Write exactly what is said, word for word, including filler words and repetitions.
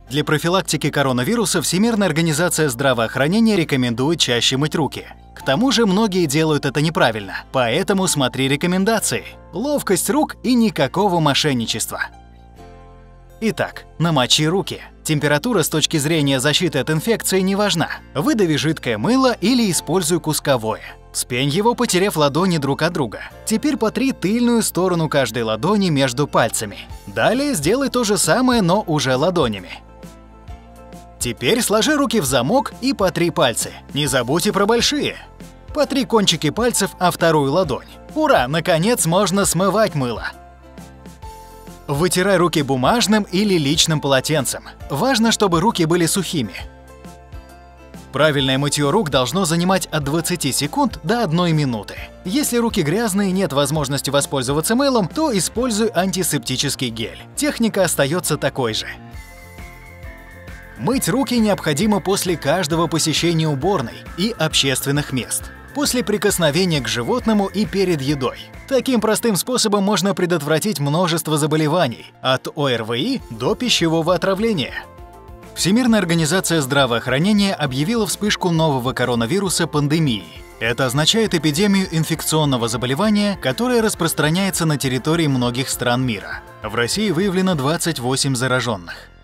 Для профилактики коронавируса Всемирная организация здравоохранения рекомендует чаще мыть руки. К тому же многие делают это неправильно, поэтому смотри рекомендации. Ловкость рук и никакого мошенничества. Итак, намочи руки. Температура с точки зрения защиты от инфекции не важна. Выдави жидкое мыло или используй кусковое. Вспень его, потерев ладони друг от друга. Теперь потри тыльную сторону каждой ладони между пальцами. Далее сделай то же самое, но уже ладонями. Теперь сложи руки в замок и потри пальцы. Не забудь и про большие. Потри кончики пальцев о вторую ладонь. Ура! Наконец можно смывать мыло. Вытирай руки бумажным или личным полотенцем. Важно, чтобы руки были сухими. Правильное мытье рук должно занимать от двадцати секунд до одной минуты. Если руки грязные и нет возможности воспользоваться мылом, то используй антисептический гель. Техника остается такой же. Мыть руки необходимо после каждого посещения уборной и общественных мест, после прикосновения к животному и перед едой. Таким простым способом можно предотвратить множество заболеваний, от О Р В И до пищевого отравления. Всемирная организация здравоохранения объявила вспышку нового коронавируса пандемией. Это означает эпидемию инфекционного заболевания, которое распространяется на территории многих стран мира. В России выявлено двадцать восемь зараженных.